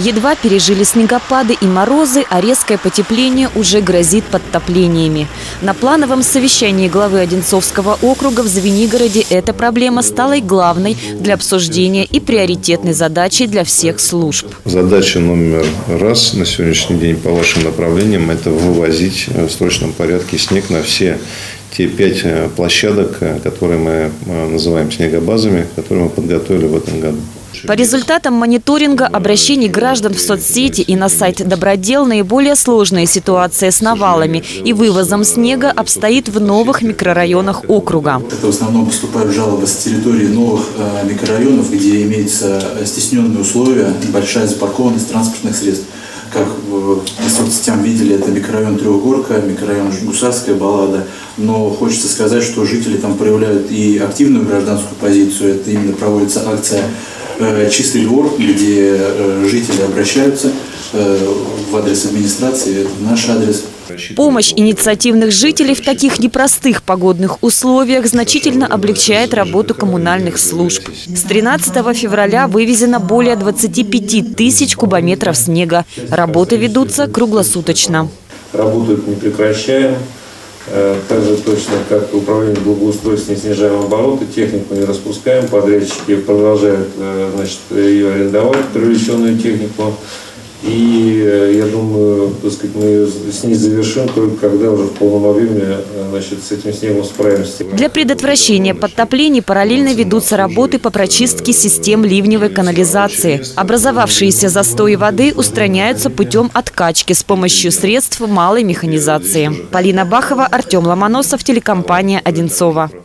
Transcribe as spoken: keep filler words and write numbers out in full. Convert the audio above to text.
Едва пережили снегопады и морозы, а резкое потепление уже грозит подтоплениями. На плановом совещании главы Одинцовского округа в Звенигороде эта проблема стала и главной для обсуждения и приоритетной задачей для всех служб. Задача номер раз на сегодняшний день по вашим направлениям – это вывозить в срочном порядке снег на все те пять площадок, которые мы называем снегобазами, которые мы подготовили в этом году. По результатам мониторинга обращений граждан в соцсети и на сайт Добродел наиболее сложная ситуация с навалами и вывозом снега обстоит в новых микрорайонах округа. Это в основном поступают жалобы с территории новых микрорайонов, где имеются стесненные условия, большая запаркованность транспортных средств. Как по соцсетям видели, это микрорайон Трехгорка, микрорайон Гусарская Баллада. Но хочется сказать, что жители там проявляют и активную гражданскую позицию. Это именно проводится акция «Чистый двор», где жители обращаются в адрес администрации, это наш адрес. Помощь инициативных жителей в таких непростых погодных условиях значительно облегчает работу коммунальных служб. С тринадцатого февраля вывезено более двадцати пяти тысяч кубометров снега. Работы ведутся круглосуточно. Работают не прекращаем. Также точно, как управление благоустройства, не снижаем обороты, технику не распускаем, подрядчики продолжают, значит, ее арендовать, привлеченную технику. И я думаю, так сказать, мы ее с ней завершим только когда уже в полном объеме, значит, с этим снегом справимся. Для предотвращения подтоплений параллельно ведутся работы по прочистке систем ливневой канализации. Образовавшиеся застои воды устраняются путем откачки с помощью средств малой механизации. Полина Бахова, Артем Ломоносов, телекомпания «Одинцово».